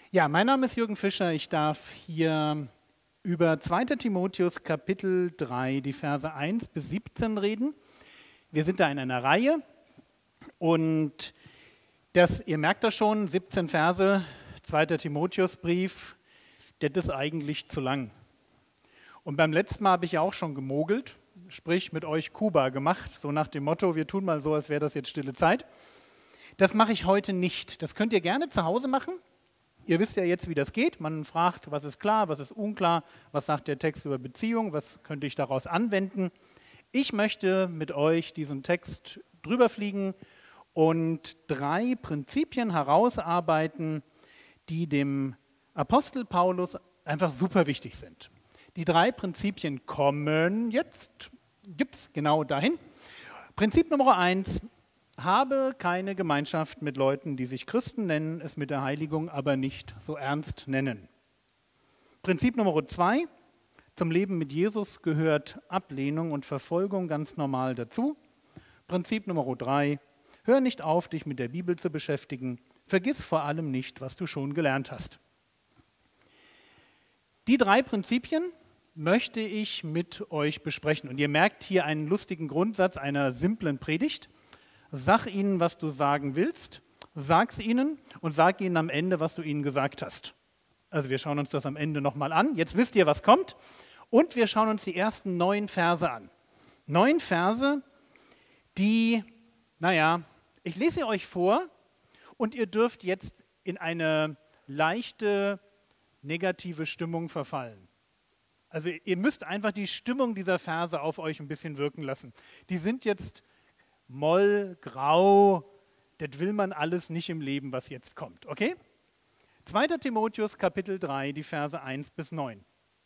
Ja, mein Name ist Jürgen Fischer. Ich darf hier über 2. Timotheus Kapitel 3, die Verse 1 bis 17 reden. Wir sind da in einer Reihe und ihr merkt das schon, 17 Verse, 2. Timotheusbrief, das ist eigentlich zu lang. Und beim letzten Mal habe ich ja auch schon gemogelt, sprich mit euch Kuba gemacht, so nach dem Motto, wir tun mal so, als wäre das jetzt stille Zeit. Das mache ich heute nicht. Das könnt ihr gerne zu Hause machen. Ihr wisst ja jetzt, wie das geht. Man fragt, was ist klar, was ist unklar, was sagt der Text über Beziehung, was könnte ich daraus anwenden. Ich möchte mit euch diesen Text drüber fliegen und 3 Prinzipien herausarbeiten, die dem Apostel Paulus einfach super wichtig sind. Die 3 Prinzipien kommen jetzt, gibt es genau dahin. Prinzip Nummer 1. Habe keine Gemeinschaft mit Leuten, die sich Christen nennen, es mit der Heiligung aber nicht so ernst nennen. Prinzip Nummer 2, zum Leben mit Jesus gehört Ablehnung und Verfolgung ganz normal dazu. Prinzip Nummer 3, hör nicht auf, dich mit der Bibel zu beschäftigen, vergiss vor allem nicht, was du schon gelernt hast. Die 3 Prinzipien möchte ich mit euch besprechen. Und ihr merkt hier einen lustigen Grundsatz einer simplen Predigt. Sag ihnen, was du sagen willst, sag's ihnen und sag ihnen am Ende, was du ihnen gesagt hast. Also wir schauen uns das am Ende nochmal an. Jetzt wisst ihr, was kommt. Und wir schauen uns die ersten 9 Verse an. 9 Verse, die, ich lese sie euch vor und ihr dürft jetzt in eine leichte negative Stimmung verfallen. Also ihr müsst einfach die Stimmung dieser Verse auf euch ein bisschen wirken lassen. Die sind jetzt Moll, Grau, das will man alles nicht im Leben, was jetzt kommt, okay? 2. Timotheus Kapitel 3, die Verse 1 bis 9.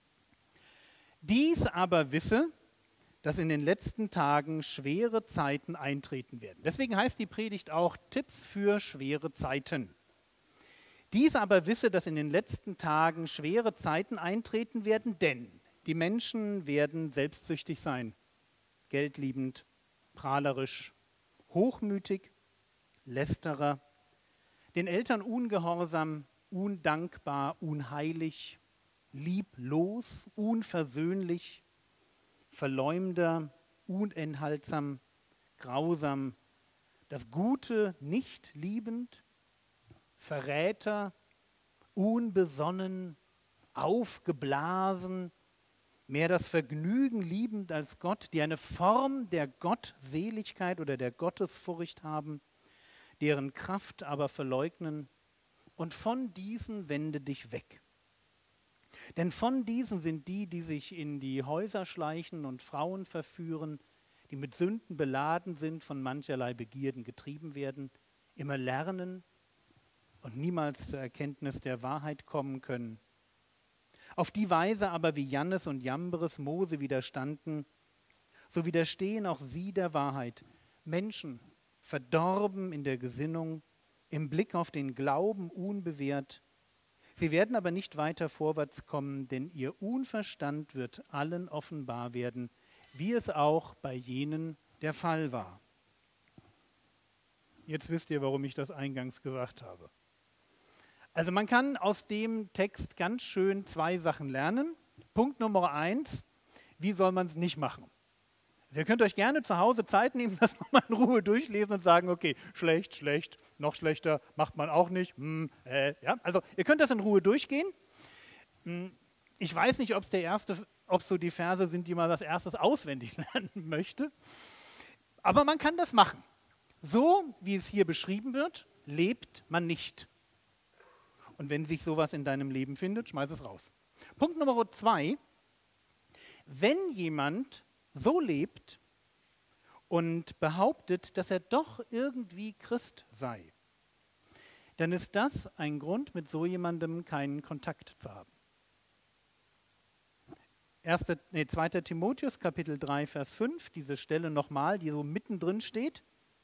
Dies aber wisse, dass in den letzten Tagen schwere Zeiten eintreten werden. Deswegen heißt die Predigt auch Tipps für schwere Zeiten. Dies aber wisse, dass in den letzten Tagen schwere Zeiten eintreten werden, denn die Menschen werden selbstsüchtig sein, geldliebend, prahlerisch, hochmütig, Lästerer, den Eltern ungehorsam, undankbar, unheilig, lieblos, unversöhnlich, Verleumder, unenthaltsam, grausam, das Gute nicht liebend, Verräter, unbesonnen, aufgeblasen, mehr das Vergnügen liebend als Gott, die eine Form der Gottseligkeit oder der Gottesfurcht haben, deren Kraft aber verleugnen. Und von diesen wende dich weg. Denn von diesen sind die, die sich in die Häuser schleichen und Frauen verführen, die mit Sünden beladen sind, von mancherlei Begierden getrieben werden, immer lernen und niemals zur Erkenntnis der Wahrheit kommen können. Auf die Weise aber, wie Jannes und Jambres Mose widerstanden, so widerstehen auch sie der Wahrheit. Menschen, verdorben in der Gesinnung, im Blick auf den Glauben unbewährt. Sie werden aber nicht weiter vorwärts kommen, denn ihr Unverstand wird allen offenbar werden, wie es auch bei jenen der Fall war. Jetzt wisst ihr, warum ich das eingangs gesagt habe. Also man kann aus dem Text ganz schön 2 Sachen lernen. Punkt Nummer 1, wie soll man es nicht machen? Also ihr könnt euch gerne zu Hause Zeit nehmen, das nochmal in Ruhe durchlesen und sagen, okay, schlecht, schlecht, noch schlechter, macht man auch nicht. Ja? Also ihr könnt das in Ruhe durchgehen. Ich weiß nicht, ob es so die Verse sind, die man als erstes auswendig lernen möchte. Aber man kann das machen. So, wie es hier beschrieben wird, lebt man nicht. Und wenn sich sowas in deinem Leben findet, schmeiß es raus. Punkt Nummer 2. Wenn jemand so lebt und behauptet, dass er doch irgendwie Christ sei, dann ist das ein Grund, mit so jemandem keinen Kontakt zu haben. 2. Timotheus, Kapitel 3, Vers 5, diese Stelle nochmal, die so mittendrin steht.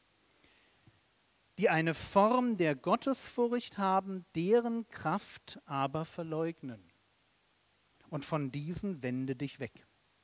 Die eine Form der Gottesfurcht haben, deren Kraft aber verleugnen. Und von diesen wende dich weg.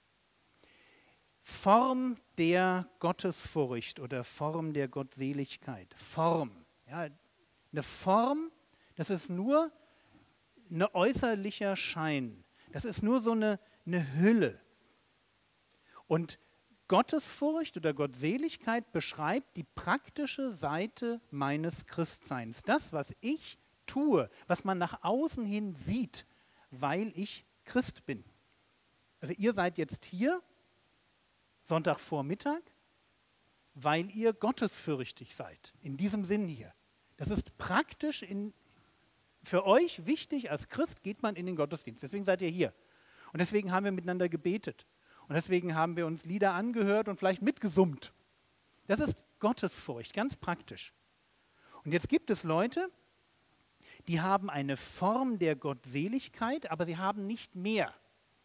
Form der Gottesfurcht oder Form der Gottseligkeit. Form. Ja, eine Form, das ist nur ein äußerlicher Schein. Das ist nur so eine Hülle. Und Gottesfurcht oder Gottseligkeit beschreibt die praktische Seite meines Christseins. Das, was ich tue, was man nach außen hin sieht, weil ich Christ bin. Also ihr seid jetzt hier, Sonntagvormittag, weil ihr gottesfürchtig seid. In diesem Sinn hier. Das ist praktisch für euch wichtig, als Christ geht man in den Gottesdienst. Deswegen seid ihr hier. Und deswegen haben wir miteinander gebetet. Und deswegen haben wir uns Lieder angehört und vielleicht mitgesummt. Das ist Gottesfurcht, ganz praktisch. Und jetzt gibt es Leute, die haben eine Form der Gottseligkeit, aber sie haben nicht mehr.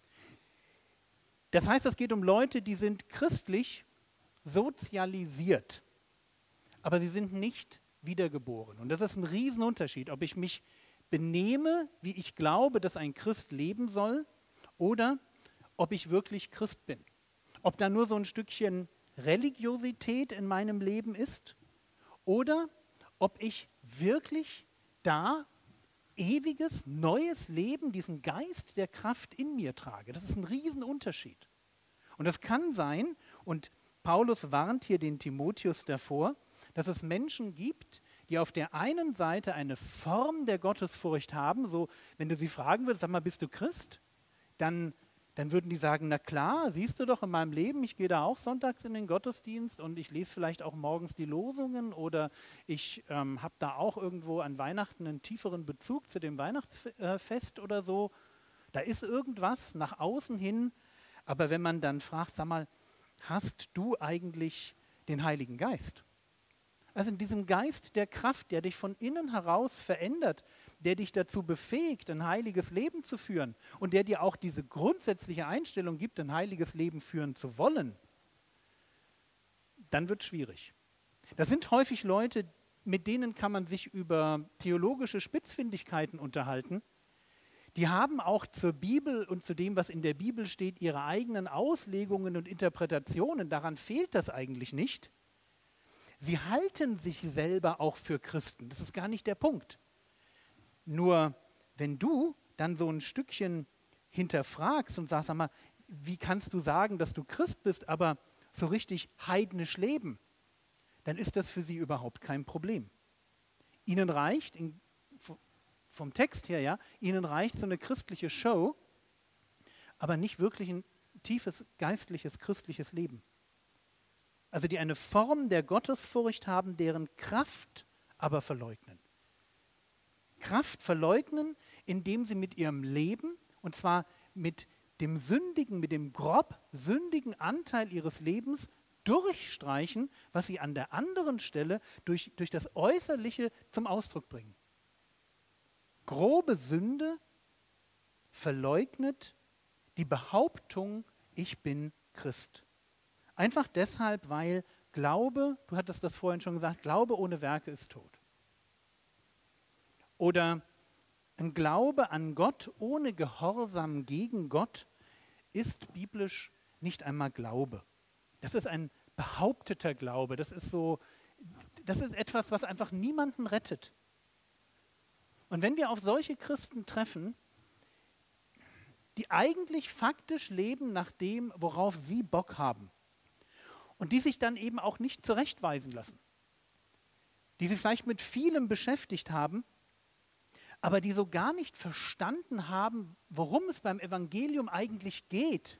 Das heißt, es geht um Leute, die sind christlich sozialisiert, aber sie sind nicht wiedergeboren. Und das ist ein Riesenunterschied, ob ich mich benehme, wie ich glaube, dass ein Christ leben soll, oder ob ich wirklich Christ bin. Ob da nur so ein Stückchen Religiosität in meinem Leben ist, oder ob ich wirklich da ewiges, neues Leben, diesen Geist der Kraft in mir trage. Das ist ein Riesenunterschied. Und das kann sein, und Paulus warnt hier den Timotheus davor, dass es Menschen gibt, die auf der einen Seite eine Form der Gottesfurcht haben, so wenn du sie fragen würdest, sag mal, bist du Christ? Dann würden die sagen, na klar, siehst du doch in meinem Leben, ich gehe da auch sonntags in den Gottesdienst und ich lese vielleicht auch morgens die Losungen oder ich habe da auch irgendwo an Weihnachten einen tieferen Bezug zu dem Weihnachtsfest oder so. Da ist irgendwas nach außen hin, aber wenn man dann fragt, sag mal, hast du eigentlich den Heiligen Geist? Also in diesem Geist der Kraft, der dich von innen heraus verändert, der dich dazu befähigt, ein heiliges Leben zu führen und der dir auch diese grundsätzliche Einstellung gibt, ein heiliges Leben führen zu wollen, dann wird es schwierig. Das sind häufig Leute, mit denen kann man sich über theologische Spitzfindigkeiten unterhalten. Die haben auch zur Bibel und zu dem, was in der Bibel steht, ihre eigenen Auslegungen und Interpretationen. Daran fehlt das eigentlich nicht. Sie halten sich selber auch für Christen. Das ist gar nicht der Punkt. Nur wenn du dann so ein Stückchen hinterfragst und sagst, sag mal, wie kannst du sagen, dass du Christ bist, aber so richtig heidnisch leben, dann ist das für sie überhaupt kein Problem. Ihnen reicht, vom Text her, ja, ihnen reicht so eine christliche Show, aber nicht wirklich ein tiefes, geistliches, christliches Leben. Also die eine Form der Gottesfurcht haben, deren Kraft aber verleugnen. Kraft verleugnen, indem sie mit ihrem Leben, und zwar mit dem sündigen, mit dem grob sündigen Anteil ihres Lebens durchstreichen, was sie an der anderen Stelle durch das Äußerliche zum Ausdruck bringen. Grobe Sünde verleugnet die Behauptung, ich bin Christ. Einfach deshalb, weil Glaube, du hattest das vorhin schon gesagt, Glaube ohne Werke ist tot. Oder ein Glaube an Gott ohne Gehorsam gegen Gott ist biblisch nicht einmal Glaube. Das ist ein behaupteter Glaube. Das ist etwas, was einfach niemanden rettet. Und wenn wir auf solche Christen treffen, die eigentlich faktisch leben nach dem, worauf sie Bock haben, und die sich dann eben auch nicht zurechtweisen lassen, die sich vielleicht mit vielem beschäftigt haben, aber die so gar nicht verstanden haben, worum es beim Evangelium eigentlich geht,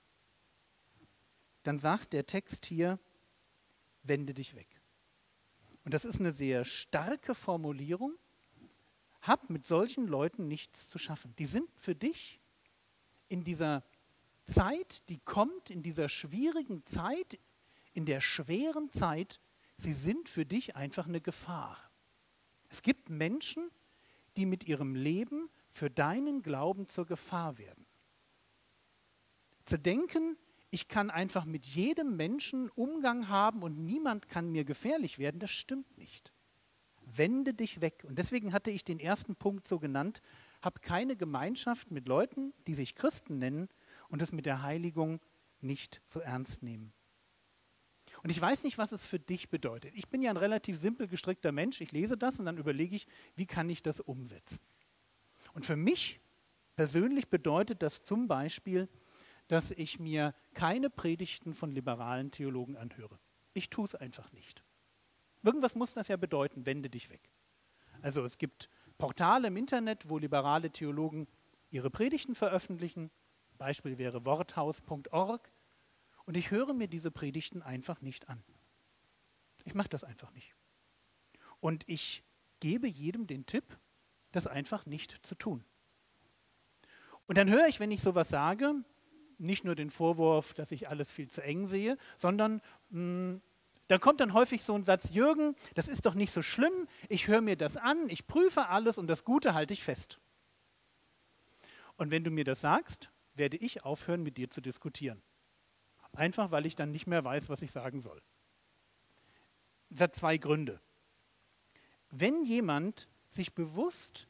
dann sagt der Text hier, wende dich weg. Und das ist eine sehr starke Formulierung. Hab mit solchen Leuten nichts zu schaffen. Die sind für dich in dieser Zeit, die kommt, in dieser schwierigen Zeit, in der schweren Zeit, sie sind für dich einfach eine Gefahr. Es gibt Menschen, die mit ihrem Leben für deinen Glauben zur Gefahr werden. Zu denken, ich kann einfach mit jedem Menschen Umgang haben und niemand kann mir gefährlich werden, das stimmt nicht. Wende dich weg. Und deswegen hatte ich den ersten Punkt so genannt, hab keine Gemeinschaft mit Leuten, die sich Christen nennen und es mit der Heiligung nicht so ernst nehmen. Und ich weiß nicht, was es für dich bedeutet. Ich bin ja ein relativ simpel gestrickter Mensch. Ich lese das und dann überlege ich, wie kann ich das umsetzen? Und Und für mich persönlich bedeutet das zum Beispiel, dass ich mir keine Predigten von liberalen Theologen anhöre. Ich tue es einfach nicht. Irgendwas muss das ja bedeuten, wende dich weg. Also es gibt Portale im Internet, wo liberale Theologen ihre Predigten veröffentlichen. Beispiel wäre worthaus.org. Und ich höre mir diese Predigten einfach nicht an. Ich mache das einfach nicht. Und ich gebe jedem den Tipp, das einfach nicht zu tun. Und dann höre ich, wenn ich sowas sage, nicht nur den Vorwurf, dass ich alles viel zu eng sehe, sondern dann kommt dann häufig so ein Satz: Jürgen, das ist doch nicht so schlimm, ich höre mir das an, ich prüfe alles und das Gute halte ich fest. Und wenn du mir das sagst, werde ich aufhören, mit dir zu diskutieren. Einfach, weil ich dann nicht mehr weiß, was ich sagen soll. Das hat zwei Gründe. Wenn jemand sich bewusst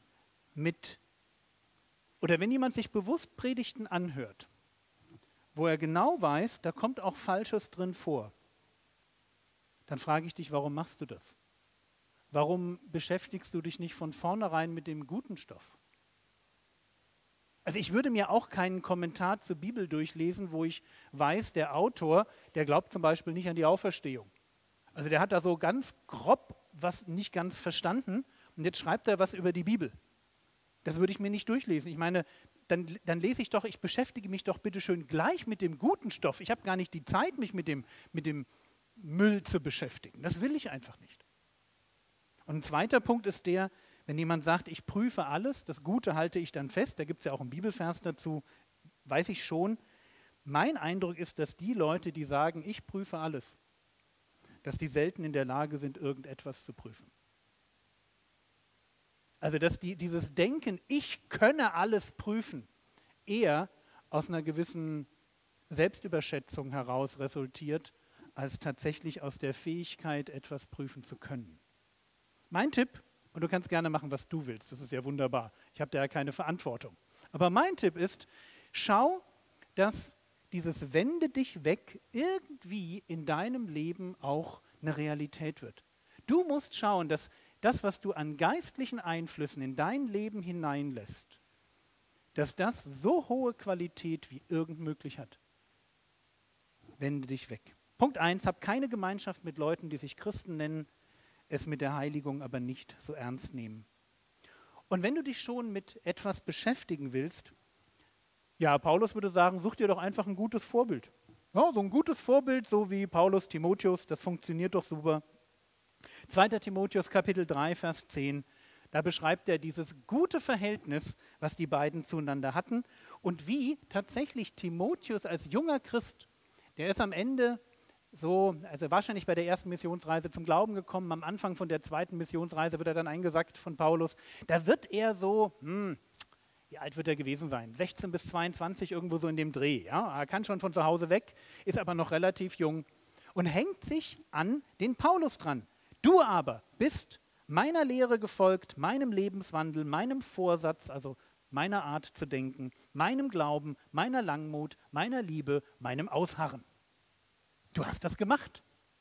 Predigten anhört, wo er genau weiß, da kommt auch Falsches drin vor, dann frage ich dich, warum machst du das? Warum beschäftigst du dich nicht von vornherein mit dem guten Stoff? Also ich würde mir auch keinen Kommentar zur Bibel durchlesen, wo ich weiß, der Autor, der glaubt zum Beispiel nicht an die Auferstehung. Also der hat da so ganz grob was nicht ganz verstanden und jetzt schreibt er was über die Bibel. Das würde ich mir nicht durchlesen. Ich meine, dann lese ich doch, ich beschäftige mich doch bitte schön gleich mit dem guten Stoff. Ich habe gar nicht die Zeit, mich mit dem Müll zu beschäftigen. Das will ich einfach nicht. Und ein zweiter Punkt ist der, wenn jemand sagt, ich prüfe alles, das Gute halte ich dann fest, da gibt es ja auch einen Bibelvers dazu, weiß ich schon. Mein Eindruck ist, dass die Leute, die sagen, ich prüfe alles, dass die selten in der Lage sind, irgendetwas zu prüfen. Also dass dieses Denken, ich könne alles prüfen, eher aus einer gewissen Selbstüberschätzung heraus resultiert, als tatsächlich aus der Fähigkeit, etwas prüfen zu können. Mein Tipp, und du kannst gerne machen, was du willst, das ist ja wunderbar, ich habe da ja keine Verantwortung, aber mein Tipp ist, schau, dass dieses Wende dich weg irgendwie in deinem Leben auch eine Realität wird. Du musst schauen, dass das, was du an geistlichen Einflüssen in dein Leben hineinlässt, dass das so hohe Qualität wie irgend möglich hat. Wende dich weg. Punkt 1, hab keine Gemeinschaft mit Leuten, die sich Christen nennen, es mit der Heiligung aber nicht so ernst nehmen. Und wenn du dich schon mit etwas beschäftigen willst, ja, Paulus würde sagen, such dir doch einfach ein gutes Vorbild. Ja, so ein gutes Vorbild, so wie Paulus, Timotheus, das funktioniert doch super. 2. Timotheus Kapitel 3, Vers 10, da beschreibt er dieses gute Verhältnis, was die beiden zueinander hatten und wie tatsächlich Timotheus als junger Christ, der ist am Ende so, also wahrscheinlich bei der ersten Missionsreise zum Glauben gekommen, am Anfang von der zweiten Missionsreise wird er dann eingesackt von Paulus, da wird er so, wie alt wird er gewesen sein? 16 bis 22, irgendwo so in dem Dreh. Ja? Er kann schon von zu Hause weg, ist aber noch relativ jung und hängt sich an den Paulus dran. Du aber bist meiner Lehre gefolgt, meinem Lebenswandel, meinem Vorsatz, also meiner Art zu denken, meinem Glauben, meiner Langmut, meiner Liebe, meinem Ausharren. Du hast das gemacht.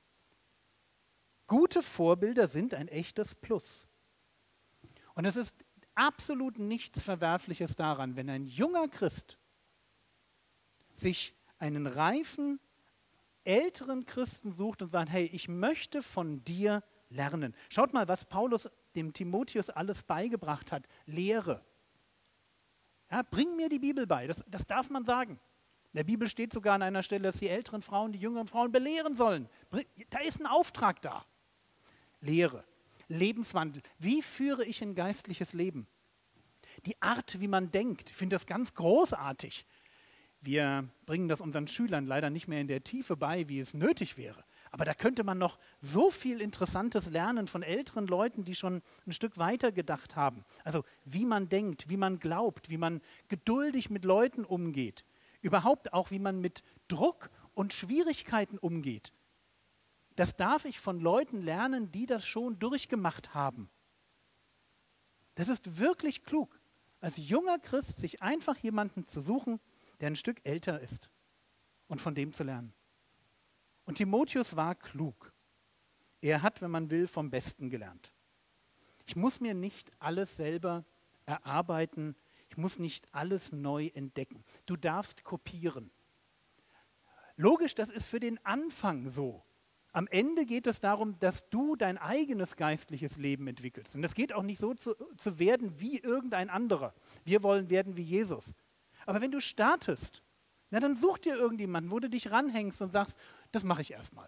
Gute Vorbilder sind ein echtes Plus. Und es ist absolut nichts Verwerfliches daran, wenn ein junger Christ sich einen reifen, älteren Christen sucht und sagt, hey, ich möchte von dir lernen. Schaut mal, was Paulus dem Timotheus alles beigebracht hat. Lehre. Ja, bring mir die Bibel bei, das darf man sagen. In der Bibel steht sogar an einer Stelle, dass die älteren Frauen die jüngeren Frauen belehren sollen. Da ist ein Auftrag da. Lehre, Lebenswandel. Wie führe ich ein geistliches Leben? Die Art, wie man denkt, ich finde das ganz großartig. Wir bringen das unseren Schülern leider nicht mehr in der Tiefe bei, wie es nötig wäre. Aber da könnte man noch so viel Interessantes lernen von älteren Leuten, die schon ein Stück weiter gedacht haben. Also wie man denkt, wie man glaubt, wie man geduldig mit Leuten umgeht. Überhaupt auch, wie man mit Druck und Schwierigkeiten umgeht. Das darf ich von Leuten lernen, die das schon durchgemacht haben. Das ist wirklich klug, als junger Christ sich einfach jemanden zu suchen, der ein Stück älter ist und von dem zu lernen. Und Timotheus war klug. Er hat, wenn man will, vom Besten gelernt. Ich muss mir nicht alles selber erarbeiten. Ich muss nicht alles neu entdecken. Du darfst kopieren. Logisch, das ist für den Anfang so. Am Ende geht es darum, dass du dein eigenes geistliches Leben entwickelst. Und das geht auch nicht so zu werden wie irgendein anderer. Wir wollen werden wie Jesus. Aber wenn du startest, na, dann such dir irgendjemanden, wo du dich ranhängst und sagst, das mache ich erstmal.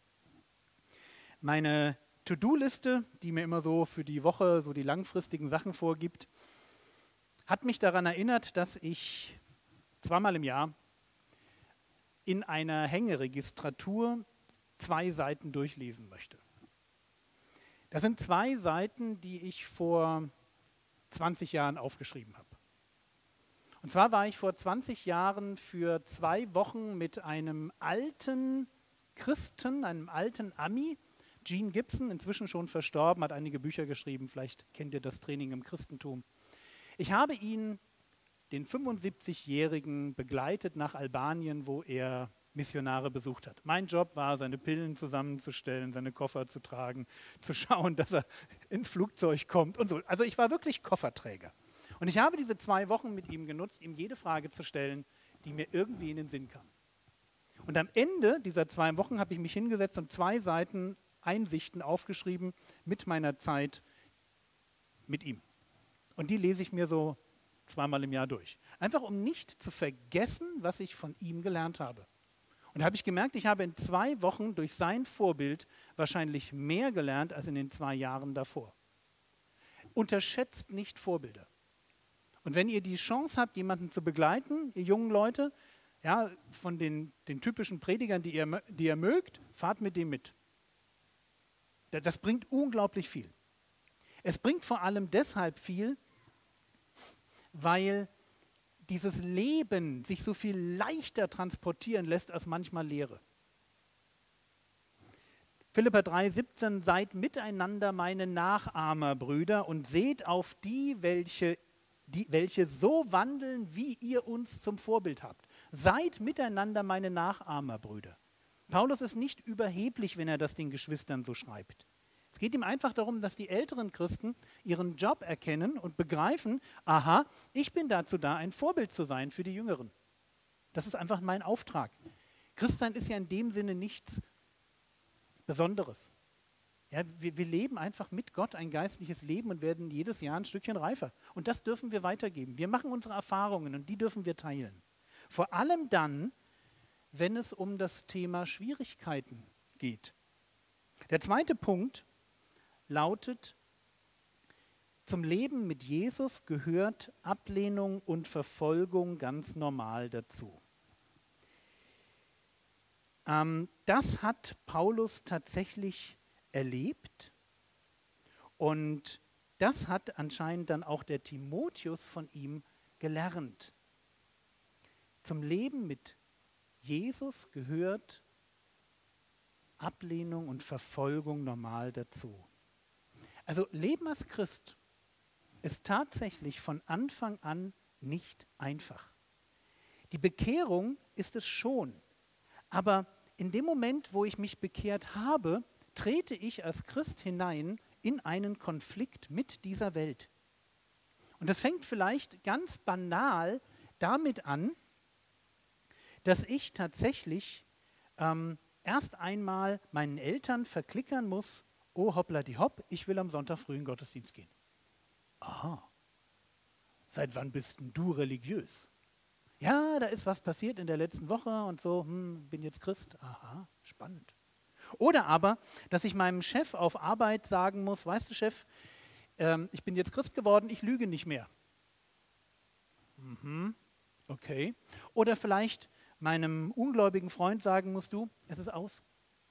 Meine To-Do-Liste, die mir immer so für die Woche so die langfristigen Sachen vorgibt, hat mich daran erinnert, dass ich zweimal im Jahr in einer Hängeregistratur 2 Seiten durchlesen möchte. Das sind 2 Seiten, die ich vor 20 Jahren aufgeschrieben habe. Und zwar war ich vor 20 Jahren für 2 Wochen mit einem alten Christen, einem alten Ami, Gene Gibson, inzwischen schon verstorben, hat einige Bücher geschrieben, vielleicht kennt ihr das Training im Christentum. Ich habe ihn, den 75-Jährigen, begleitet nach Albanien, wo er Missionare besucht hat. Mein Job war, seine Pillen zusammenzustellen, seine Koffer zu tragen, zu schauen, dass er ins Flugzeug kommt und so. Also ich war wirklich Kofferträger. Und ich habe diese 2 Wochen mit ihm genutzt, ihm jede Frage zu stellen, die mir irgendwie in den Sinn kam. Und am Ende dieser 2 Wochen habe ich mich hingesetzt und 2 Seiten Einsichten aufgeschrieben mit meiner Zeit mit ihm. Und die lese ich mir so 2-mal im Jahr durch. Einfach um nicht zu vergessen, was ich von ihm gelernt habe. Und da habe ich gemerkt, ich habe in 2 Wochen durch sein Vorbild wahrscheinlich mehr gelernt als in den 2 Jahren davor. Unterschätzt nicht Vorbilder. Und wenn ihr die Chance habt, jemanden zu begleiten, ihr jungen Leute, ja, von den typischen Predigern, die ihr mögt, fahrt mit dem mit. Das bringt unglaublich viel. Es bringt vor allem deshalb viel, weil dieses Leben sich so viel leichter transportieren lässt als manchmal Lehre. Philipper 3,17: Seid miteinander meine Nachahmer, Brüder, und seht auf die, welche so wandeln, wie ihr uns zum Vorbild habt. Seid miteinander meine Nachahmer, Brüder. Paulus ist nicht überheblich, wenn er das den Geschwistern so schreibt. Es geht ihm einfach darum, dass die älteren Christen ihren Job erkennen und begreifen, aha, ich bin dazu da, ein Vorbild zu sein für die Jüngeren. Das ist einfach mein Auftrag. Christsein ist ja in dem Sinne nichts Besonderes. Ja, wir leben einfach mit Gott ein geistliches Leben und werden jedes Jahr ein Stückchen reifer. Und das dürfen wir weitergeben. Wir machen unsere Erfahrungen und die dürfen wir teilen. Vor allem dann, wenn es um das Thema Schwierigkeiten geht. Der zweite Punkt lautet, zum Leben mit Jesus gehört Ablehnung und Verfolgung ganz normal dazu. Das hat Paulus tatsächlich erlebt und das hat anscheinend dann auch der Timotheus von ihm gelernt. Zum Leben mit Jesus gehört Ablehnung und Verfolgung normal dazu. Also Leben als Christ ist tatsächlich von Anfang an nicht einfach. Die Bekehrung ist es schon, aber in dem Moment, wo ich mich bekehrt habe, trete ich als Christ hinein in einen Konflikt mit dieser Welt. Und das fängt vielleicht ganz banal damit an, dass ich tatsächlich erst einmal meinen Eltern verklickern muss, oh hoppla die hopp, ich will am Sonntag früh in den Gottesdienst gehen. Aha, seit wann bist denn du religiös? Ja, da ist was passiert in der letzten Woche und so, bin jetzt Christ. Aha, spannend. Oder aber, dass ich meinem Chef auf Arbeit sagen muss, weißt du Chef, ich bin jetzt Christ geworden, ich lüge nicht mehr. Okay. Oder vielleicht meinem ungläubigen Freund sagen musst du, es ist aus.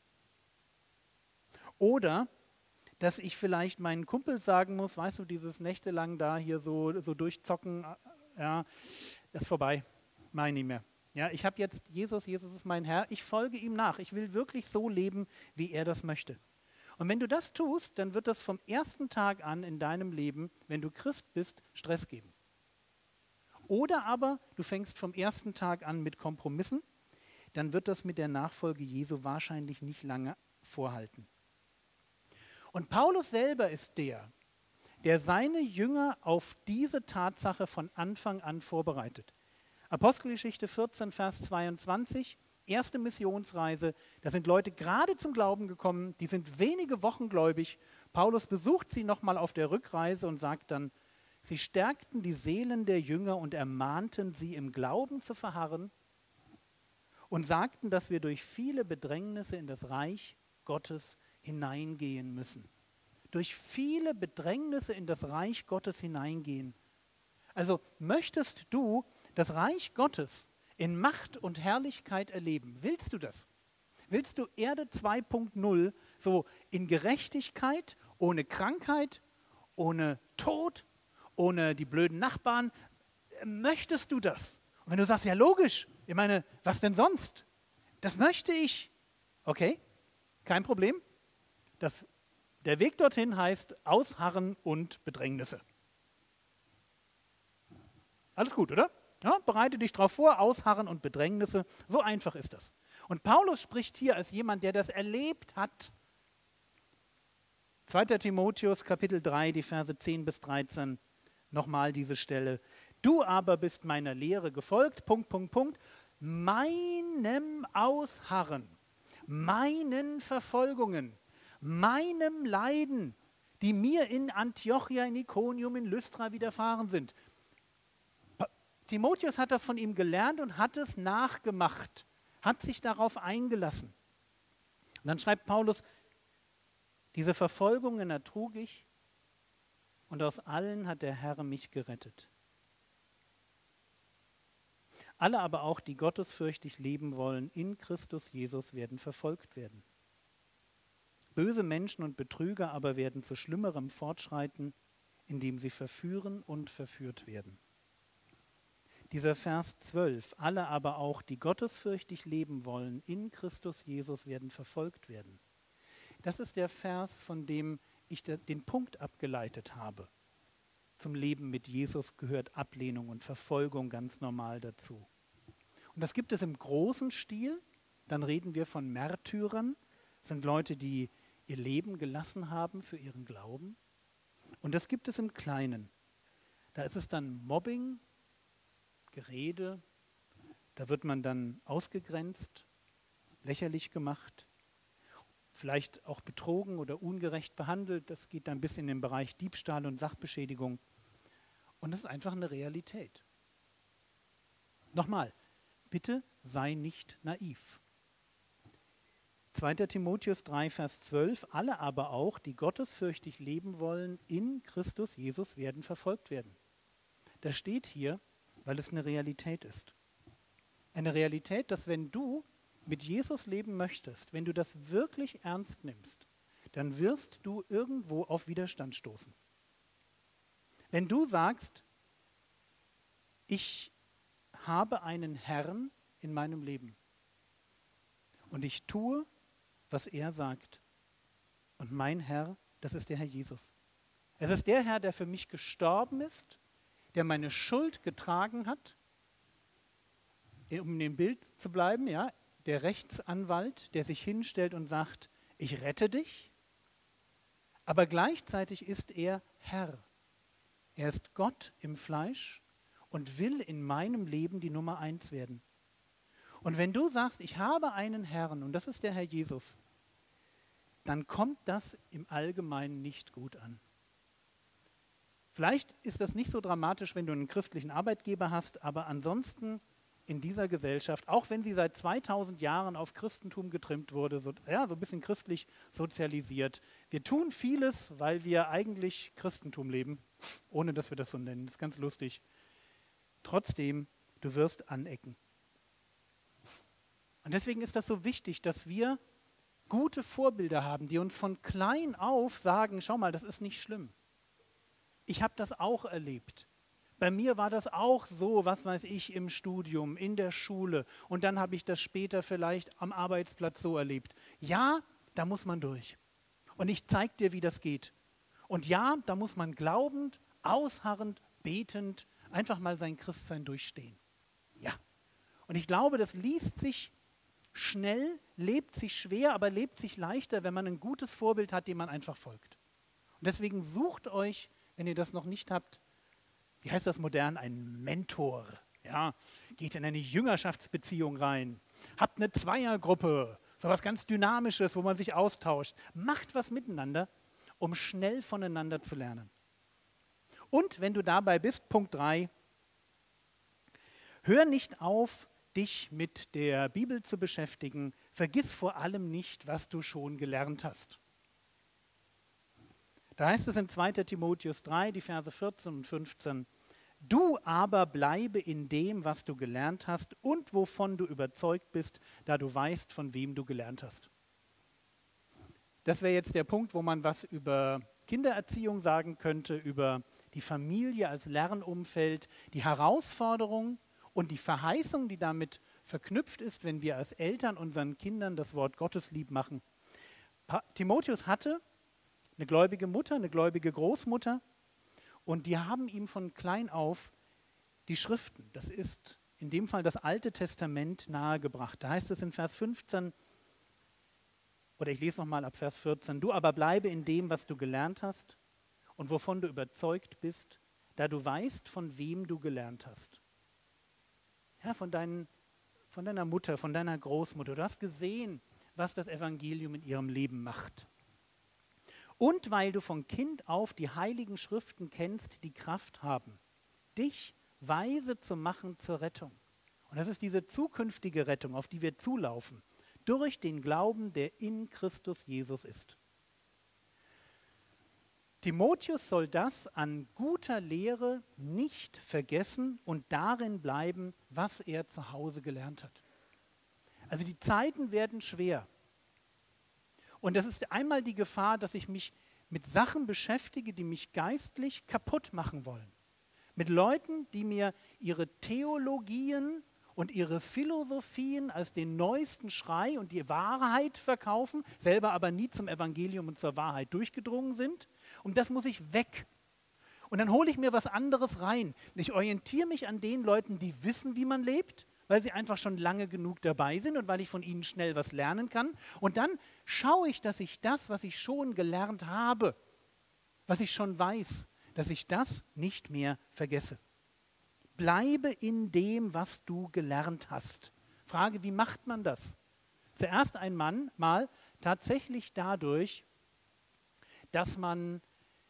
Oder dass ich vielleicht meinen Kumpel sagen muss, weißt du, dieses nächtelang da hier so durchzocken, ja, das ist vorbei, mach ich nicht mehr. Ja, ich habe jetzt Jesus ist mein Herr, ich folge ihm nach, ich will wirklich so leben, wie er das möchte. Und wenn du das tust, dann wird das vom ersten Tag an in deinem Leben, wenn du Christ bist, Stress geben. Oder aber du fängst vom ersten Tag an mit Kompromissen, dann wird das mit der Nachfolge Jesu wahrscheinlich nicht lange vorhalten. Und Paulus selber ist der der seine Jünger auf diese Tatsache von Anfang an vorbereitet. Apostelgeschichte 14, Vers 22, erste Missionsreise, da sind Leute gerade zum Glauben gekommen, die sind wenige Wochen gläubig. Paulus besucht sie nochmal auf der Rückreise und sagt dann, sie stärkten die Seelen der Jünger und ermahnten sie im Glauben zu verharren und sagten, dass wir durch viele Bedrängnisse in das Reich Gottes hineingehen müssen. Durch viele Bedrängnisse in das Reich Gottes hineingehen. Also möchtest du das Reich Gottes in Macht und Herrlichkeit erleben? Willst du das? Willst du Erde 2.0 so in Gerechtigkeit, ohne Krankheit, ohne Tod, ohne die blöden Nachbarn? Möchtest du das? Und wenn du sagst, ja logisch, ich meine, was denn sonst? Das möchte ich. Okay, kein Problem. Der Weg dorthin heißt Ausharren und Bedrängnisse. Alles gut, oder? Ja, bereite dich darauf vor, Ausharren und Bedrängnisse. So einfach ist das. Und Paulus spricht hier als jemand, der das erlebt hat. 2. Timotheus, Kapitel 3, die Verse 10 bis 13, nochmal diese Stelle. Du aber bist meiner Lehre gefolgt, meinem Ausharren, meinen Verfolgungen, meinem Leiden, die mir in Antiochia, in Ikonium, in Lystra widerfahren sind. Timotheus hat das von ihm gelernt und hat es nachgemacht, hat sich darauf eingelassen. Und dann schreibt Paulus, diese Verfolgungen ertrug ich und aus allen hat der Herr mich gerettet. Alle aber auch, die gottesfürchtig leben wollen, in Christus Jesus werden verfolgt werden. Böse Menschen und Betrüger aber werden zu Schlimmerem fortschreiten, indem sie verführen und verführt werden. Dieser Vers 12, alle aber auch, die gottesfürchtig leben wollen, in Christus Jesus werden verfolgt werden. Das ist der Vers, von dem ich den Punkt abgeleitet habe. Zum Leben mit Jesus gehört Ablehnung und Verfolgung ganz normal dazu. Und das gibt es im großen Stil. Dann reden wir von Märtyrern. Das sind Leute, die ihr Leben gelassen haben für ihren Glauben. Und das gibt es im Kleinen. Da ist es dann Mobbing, Gerede, da wird man dann ausgegrenzt, lächerlich gemacht, vielleicht auch betrogen oder ungerecht behandelt. Das geht dann bis in den Bereich Diebstahl und Sachbeschädigung. Und das ist einfach eine Realität. Nochmal, bitte sei nicht naiv. 2. Timotheus 3, Vers 12, alle aber auch, die gottesfürchtig leben wollen, in Christus Jesus werden verfolgt werden. Das steht hier, weil es eine Realität ist. Eine Realität, dass wenn du mit Jesus leben möchtest, wenn du das wirklich ernst nimmst, dann wirst du irgendwo auf Widerstand stoßen. Wenn du sagst, ich habe einen Herrn in meinem Leben und ich tue, was er sagt, und mein Herr, das ist der Herr Jesus. Es ist der Herr, der für mich gestorben ist, der meine Schuld getragen hat, um in dem Bild zu bleiben, ja, der Rechtsanwalt, der sich hinstellt und sagt, ich rette dich, aber gleichzeitig ist er Herr. Er ist Gott im Fleisch und will in meinem Leben die Nummer 1 werden. Und wenn du sagst, ich habe einen Herrn und das ist der Herr Jesus, dann kommt das im Allgemeinen nicht gut an. Vielleicht ist das nicht so dramatisch, wenn du einen christlichen Arbeitgeber hast, aber ansonsten in dieser Gesellschaft, auch wenn sie seit 2000 Jahren auf Christentum getrimmt wurde, so ein bisschen christlich sozialisiert. Wir tun vieles, weil wir eigentlich Christentum leben, ohne dass wir das so nennen. Das ist ganz lustig. Trotzdem, du wirst anecken. Und deswegen ist das so wichtig, dass wir gute Vorbilder haben, die uns von klein auf sagen, schau mal, das ist nicht schlimm. Ich habe das auch erlebt. Bei mir war das auch so, was weiß ich, im Studium, in der Schule. Und dann habe ich das später vielleicht am Arbeitsplatz so erlebt. Ja, da muss man durch. Und ich zeige dir, wie das geht. Und ja, da muss man glaubend, ausharrend, betend einfach mal sein Christsein durchstehen. Ja. Und ich glaube, das liest sich schnell, lebt sich schwer, aber lebt sich leichter, wenn man ein gutes Vorbild hat, dem man einfach folgt. Und deswegen sucht euch wenn ihr das noch nicht habt, wie heißt das modern, ein Mentor. Ja, geht in eine Jüngerschaftsbeziehung rein, habt eine Zweiergruppe, sowas ganz Dynamisches, wo man sich austauscht. Macht was miteinander, um schnell voneinander zu lernen. Und wenn du dabei bist, Punkt 3, hör nicht auf, dich mit der Bibel zu beschäftigen. Vergiss vor allem nicht, was du schon gelernt hast. Da heißt es in 2. Timotheus 3, die Verse 14 und 15, du aber bleibe in dem, was du gelernt hast und wovon du überzeugt bist, da du weißt, von wem du gelernt hast. Das wäre jetzt der Punkt, wo man was über Kindererziehung sagen könnte, über die Familie als Lernumfeld, die Herausforderung und die Verheißung, die damit verknüpft ist, wenn wir als Eltern unseren Kindern das Wort Gottes lieb machen. Timotheus hatte eine gläubige Mutter, eine gläubige Großmutter und die haben ihm von klein auf die Schriften, das ist in dem Fall das Alte Testament, nahegebracht. Da heißt es in Vers 15, oder ich lese nochmal ab Vers 14, du aber bleibe in dem, was du gelernt hast und wovon du überzeugt bist, da du weißt, von wem du gelernt hast. Ja, von deiner Mutter, von deiner Großmutter. Du hast gesehen, was das Evangelium in ihrem Leben macht. Und weil du von Kind auf die heiligen Schriften kennst, die Kraft haben, dich weise zu machen zur Rettung. Und das ist diese zukünftige Rettung, auf die wir zulaufen, durch den Glauben, der in Christus Jesus ist. Timotheus soll das an guter Lehre nicht vergessen und darin bleiben, was er zu Hause gelernt hat. Also die Zeiten werden schwer. Und das ist einmal die Gefahr, dass ich mich mit Sachen beschäftige, die mich geistlich kaputt machen wollen. Mit Leuten, die mir ihre Theologien und ihre Philosophien als den neuesten Schrei und die Wahrheit verkaufen, selber aber nie zum Evangelium und zur Wahrheit durchgedrungen sind. Und das muss ich weg. Und dann hole ich mir was anderes rein. Ich orientiere mich an den Leuten, die wissen, wie man lebt, weil sie einfach schon lange genug dabei sind und weil ich von ihnen schnell was lernen kann. Und dann schaue ich, dass ich das, was ich schon gelernt habe, was ich schon weiß, dass ich das nicht mehr vergesse. Bleibe in dem, was du gelernt hast. Frage, wie macht man das? Zuerst einmal tatsächlich dadurch, dass man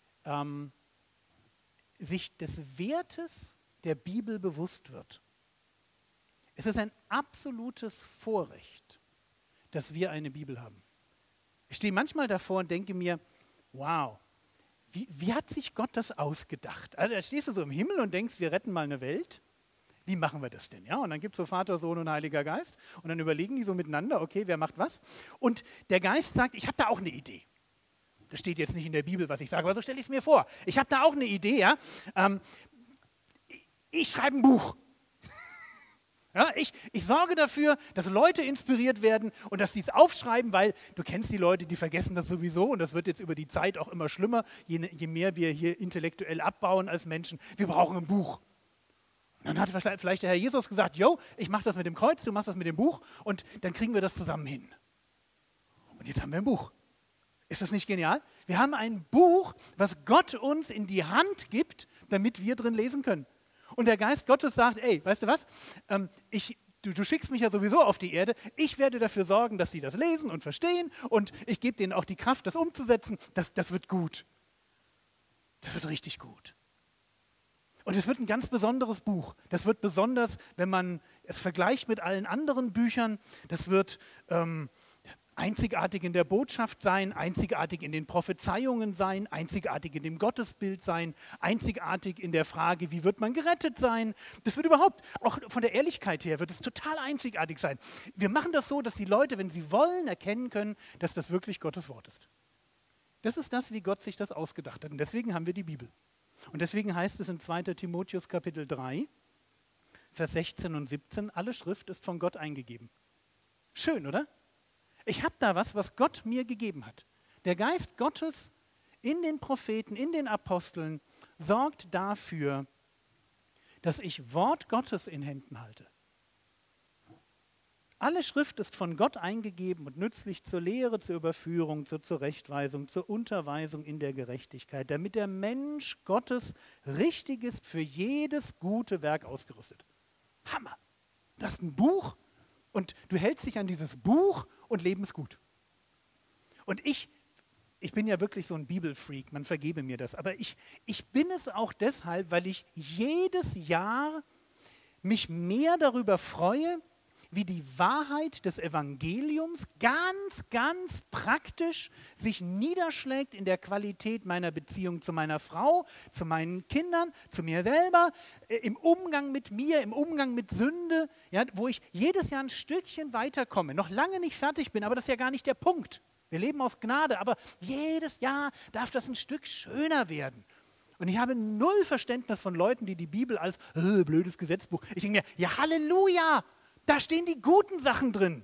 sich des Wertes der Bibel bewusst wird. Es ist ein absolutes Vorrecht, dass wir eine Bibel haben. Ich stehe manchmal davor und denke mir, wow, wie hat sich Gott das ausgedacht? Also da stehst du so im Himmel und denkst, wir retten mal eine Welt. Wie machen wir das denn? Ja, und dann gibt es so Vater, Sohn und Heiliger Geist und dann überlegen die so miteinander, okay, wer macht was? Und der Geist sagt, ich habe da auch eine Idee. Das steht jetzt nicht in der Bibel, was ich sage, aber so stelle ich es mir vor. Ich habe da auch eine Idee, ja. Ich schreibe ein Buch. Ja, ich sorge dafür, dass Leute inspiriert werden und dass sie es aufschreiben, weil du kennst die Leute, die vergessen das sowieso und das wird jetzt über die Zeit auch immer schlimmer, je mehr wir hier intellektuell abbauen als Menschen. Wir brauchen ein Buch. Und dann hat vielleicht der Herr Jesus gesagt, yo, ich mache das mit dem Kreuz, du machst das mit dem Buch und dann kriegen wir das zusammen hin. Und jetzt haben wir ein Buch. Ist das nicht genial? Wir haben ein Buch, was Gott uns in die Hand gibt, damit wir drin lesen können. Und der Geist Gottes sagt, ey, weißt du was, du schickst mich ja sowieso auf die Erde, ich werde dafür sorgen, dass die das lesen und verstehen und ich gebe denen auch die Kraft, das umzusetzen, das wird gut. Das wird richtig gut. Und es wird ein ganz besonderes Buch. Das wird besonders, wenn man es vergleicht mit allen anderen Büchern, das wird einzigartig in der Botschaft sein, einzigartig in den Prophezeiungen sein, einzigartig in dem Gottesbild sein, einzigartig in der Frage, wie wird man gerettet sein. Das wird überhaupt, auch von der Ehrlichkeit her, wird es total einzigartig sein. Wir machen das so, dass die Leute, wenn sie wollen, erkennen können, dass das wirklich Gottes Wort ist. Das ist das, wie Gott sich das ausgedacht hat. Und deswegen haben wir die Bibel. Und deswegen heißt es in 2. Timotheus Kapitel 3, Vers 16 und 17, alle Schrift ist von Gott eingegeben. Schön, oder? Ich habe da was Gott mir gegeben hat. Der Geist Gottes in den Propheten, in den Aposteln sorgt dafür, dass ich Wort Gottes in Händen halte. Alle Schrift ist von Gott eingegeben und nützlich zur Lehre, zur Überführung, zur Zurechtweisung, zur Unterweisung in der Gerechtigkeit, damit der Mensch Gottes richtig ist, für jedes gute Werk ausgerüstet. Hammer! Das ist ein Buch und du hältst dich an dieses Buch und Leben ist gut. Und ich bin ja wirklich so ein Bibelfreak, man vergebe mir das, aber ich bin es auch deshalb, weil ich jedes Jahr mich mehr darüber freue, wie die Wahrheit des Evangeliums ganz praktisch sich niederschlägt in der Qualität meiner Beziehung zu meiner Frau, zu meinen Kindern, zu mir selber, im Umgang mit mir, im Umgang mit Sünde, ja, wo ich jedes Jahr ein Stückchen weiterkomme, noch lange nicht fertig bin, aber das ist ja gar nicht der Punkt. Wir leben aus Gnade, aber jedes Jahr darf das ein Stück schöner werden. Und ich habe null Verständnis von Leuten, die die Bibel als blödes Gesetzbuch, ich denke mir, ja Halleluja! Da stehen die guten Sachen drin.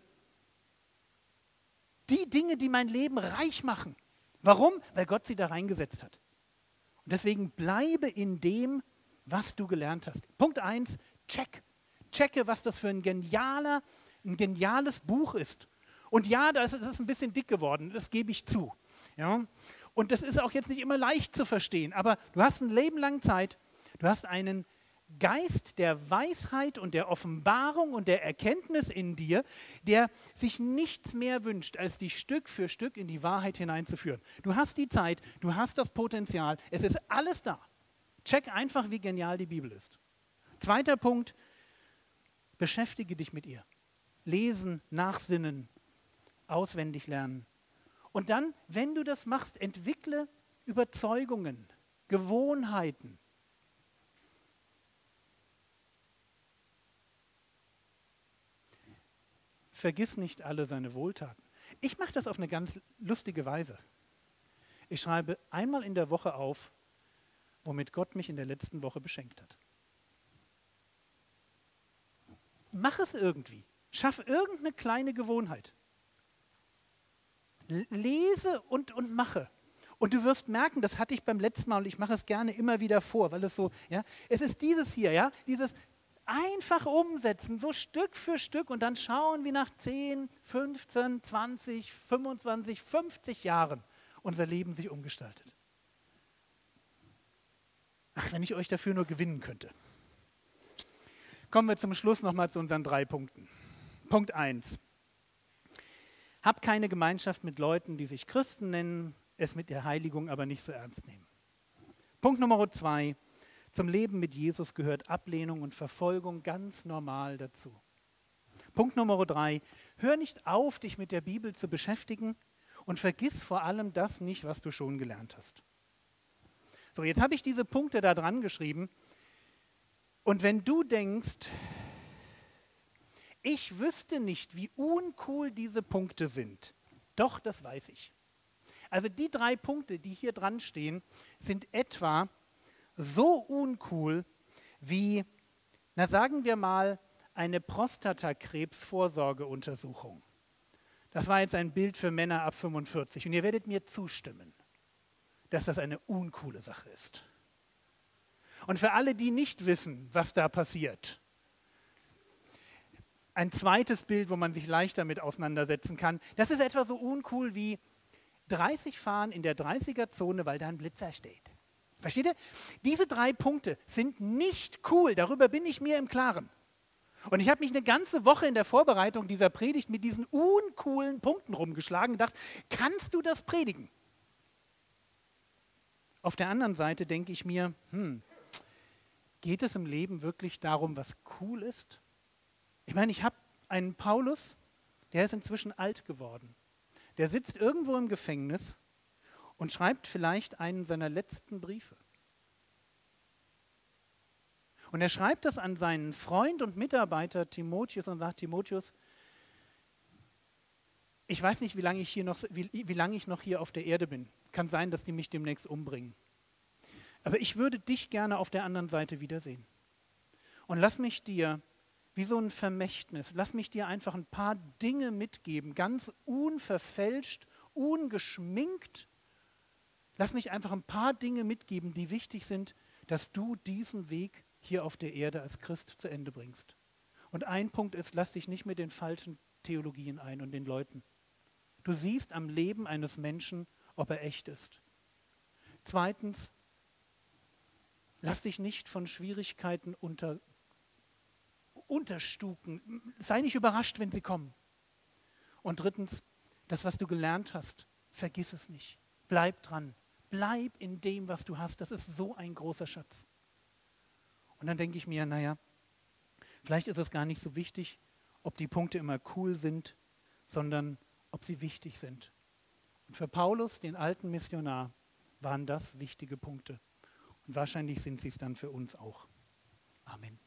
Die Dinge, die mein Leben reich machen. Warum? Weil Gott sie da reingesetzt hat. Und deswegen bleibe in dem, was du gelernt hast. Punkt 1, check. Checke, was das für ein geniales Buch ist. Und ja, das ist ein bisschen dick geworden, das gebe ich zu. Ja? Und das ist auch jetzt nicht immer leicht zu verstehen, aber du hast ein Leben lang Zeit, du hast einen Geist der Weisheit und der Offenbarung und der Erkenntnis in dir, der sich nichts mehr wünscht, als dich Stück für Stück in die Wahrheit hineinzuführen. Du hast die Zeit, du hast das Potenzial, es ist alles da. Check einfach, wie genial die Bibel ist. Zweiter Punkt, beschäftige dich mit ihr. Lesen, nachsinnen, auswendig lernen. Und dann, wenn du das machst, entwickle Überzeugungen, Gewohnheiten. Vergiss nicht alle seine Wohltaten. Ich mache das auf eine ganz lustige Weise. Ich schreibe einmal in der Woche auf, womit Gott mich in der letzten Woche beschenkt hat. Mach es irgendwie. Schaff irgendeine kleine Gewohnheit. Lese und mache. Und du wirst merken, das hatte ich beim letzten Mal und ich mache es gerne immer wieder vor, weil es so, ja, es ist dieses hier, ja, dieses einfach umsetzen, so Stück für Stück und dann schauen, wie nach 10, 15, 20, 25, 50 Jahren unser Leben sich umgestaltet. Ach, wenn ich euch dafür nur gewinnen könnte. Kommen wir zum Schluss nochmal zu unseren 3 Punkten. Punkt 1. Hab keine Gemeinschaft mit Leuten, die sich Christen nennen, es mit der Heiligung aber nicht so ernst nehmen. Punkt Nummer 2. Zum Leben mit Jesus gehört Ablehnung und Verfolgung ganz normal dazu. Punkt Nummer 3. Hör nicht auf, dich mit der Bibel zu beschäftigen und vergiss vor allem das nicht, was du schon gelernt hast. So, jetzt habe ich diese Punkte da dran geschrieben. Und wenn du denkst, ich wüsste nicht, wie uncool diese Punkte sind, doch, das weiß ich. Also die 3 Punkte, die hier dran stehen, sind etwa so uncool wie, na sagen wir mal, eine Prostatakrebsvorsorgeuntersuchung. Das war jetzt ein Bild für Männer ab 45 und ihr werdet mir zustimmen, dass das eine uncoole Sache ist. Und für alle, die nicht wissen, was da passiert, ein zweites Bild, wo man sich leichter mit auseinandersetzen kann, das ist etwa so uncool wie 30 fahren in der 30er-Zone, weil da ein Blitzer steht. Versteht ihr? Diese 3 Punkte sind nicht cool, darüber bin ich mir im Klaren. Und ich habe mich eine ganze Woche in der Vorbereitung dieser Predigt mit diesen uncoolen Punkten rumgeschlagen und gedacht, kannst du das predigen? Auf der anderen Seite denke ich mir, geht es im Leben wirklich darum, was cool ist? Ich meine, ich habe einen Paulus, der ist inzwischen alt geworden. Der sitzt irgendwo im Gefängnis und schreibt vielleicht einen seiner letzten Briefe. Und er schreibt das an seinen Freund und Mitarbeiter Timotheus und sagt, Timotheus, ich weiß nicht, wie lange ich noch hier auf der Erde bin. Kann sein, dass die mich demnächst umbringen. Aber ich würde dich gerne auf der anderen Seite wiedersehen. Und lass mich dir, wie so ein Vermächtnis, lass mich dir einfach ein paar Dinge mitgeben, ganz unverfälscht, ungeschminkt. Lass mich einfach ein paar Dinge mitgeben, die wichtig sind, dass du diesen Weg hier auf der Erde als Christ zu Ende bringst. Und ein Punkt ist, lass dich nicht mit den falschen Theologien ein und den Leuten. Du siehst am Leben eines Menschen, ob er echt ist. Zweitens, lass dich nicht von Schwierigkeiten unterstuken. Sei nicht überrascht, wenn sie kommen. Und drittens, das, was du gelernt hast, vergiss es nicht. Bleib dran. Bleib in dem, was du hast. Das ist so ein großer Schatz. Und dann denke ich mir, naja, vielleicht ist es gar nicht so wichtig, ob die Punkte immer cool sind, sondern ob sie wichtig sind. Und für Paulus, den alten Missionar, waren das wichtige Punkte. Und wahrscheinlich sind sie es dann für uns auch. Amen.